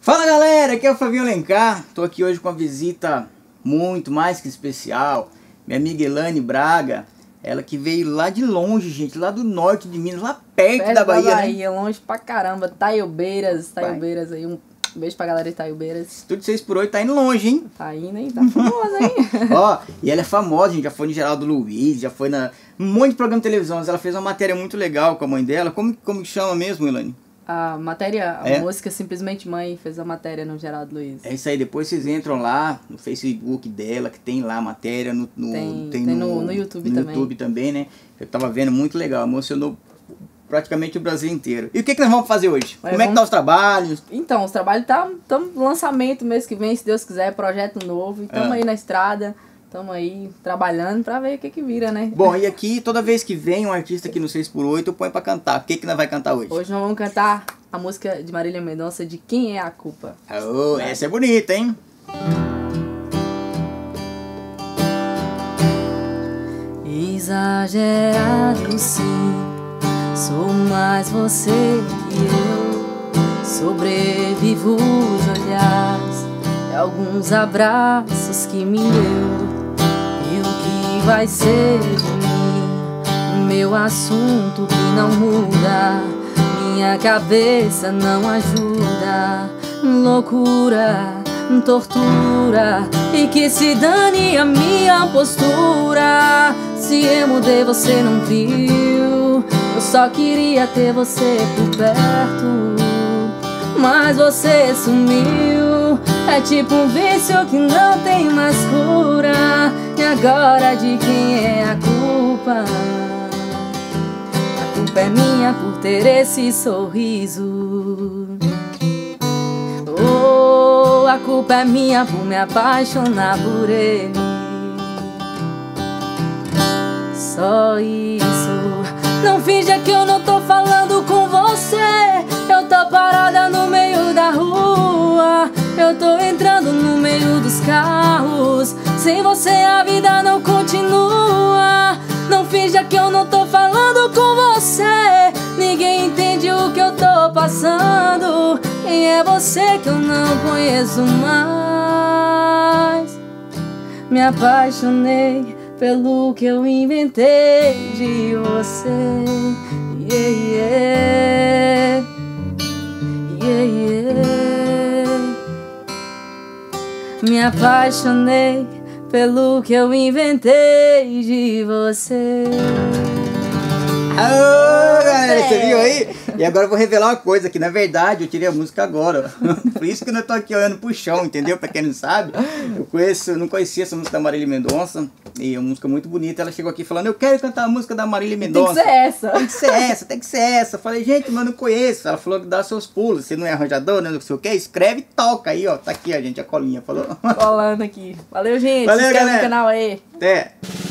Fala galera, aqui é o Fabinho Alencar. Tô aqui hoje com uma visita muito mais que especial. Minha amiga Elaine Braga, ela que veio lá de longe, gente, lá do norte de Minas, lá perto da Bahia, né? Longe pra caramba, Taiobeiras aí, um beijo pra galera de Taiobeiras. Estúdio 6x8 tá indo longe, hein? Tá indo, hein? Tá famosa, hein? Ó, e ela é famosa, gente, já foi no Geraldo Luiz, já foi na um monte de programa de televisão. Ela fez uma matéria muito legal com a mãe dela. Como que chama mesmo, Elaine? A música Simplesmente Mãe, fez a matéria no Geraldo Luiz. É isso aí, depois vocês entram lá no Facebook dela, que tem lá a matéria, tem no YouTube também. No YouTube também, né? Eu tava vendo, muito legal, emocionou praticamente o Brasil inteiro. E o que nós vamos fazer hoje? Como é que tá os trabalhos? Então, os trabalhos estão lançamento mês que vem, se Deus quiser, projeto novo, e estamos aí na estrada. Estamos aí trabalhando pra ver o que vira, né? Bom, e aqui, toda vez que vem um artista aqui no 6x8, eu ponho pra cantar. O que nós vai cantar hoje? Hoje nós vamos cantar a música de Marília Mendonça, de Quem é a Culpa. Oh, essa é bonita, hein? Exagerado sim, sou mais você que eu. Sobrevivo os olhares e alguns abraços que me deu. Vai ser de mim meu assunto que não muda, minha cabeça não ajuda. Loucura, tortura, e que se dane a minha postura. Se eu mudei você não viu, eu só queria ter você por perto, mas você sumiu. É tipo um vício que não tem mais cura. E agora de quem é a culpa? A culpa é minha por ter esse sorriso. Oh, a culpa é minha por me apaixonar por ele. Só isso. Não finja que eu não tô falando com você. Eu tô parada no meio da rua, eu tô entrando no meio dos carros. Sem você a vida não continua. Não finja que eu não tô falando com você. Ninguém entende o que eu tô passando. E é você que eu não conheço mais. Me apaixonei pelo que eu inventei de você. Yeah, yeah, yeah. Me apaixonei pelo que eu inventei de você. Alô, galera, você viu aí? E agora eu vou revelar uma coisa, que na verdade eu tirei a música agora. Por isso que eu não tô aqui olhando pro chão, entendeu? Pra quem não sabe, eu não conhecia essa música da Marília Mendonça. E é uma música muito bonita. Ela chegou aqui falando, eu quero cantar a música da Marília Mendonça. Tem que ser essa. Tem que ser essa, tem que ser essa. Eu falei, gente, mas eu não conheço. Ela falou que dá seus pulos. Você não é arranjador, né? Não sei o que. Escreve e toca aí, ó. Tá aqui, ó, gente, a colinha. Falou? Colando aqui. Valeu, gente. Valeu, se inscreve galera. no canal aí. Até.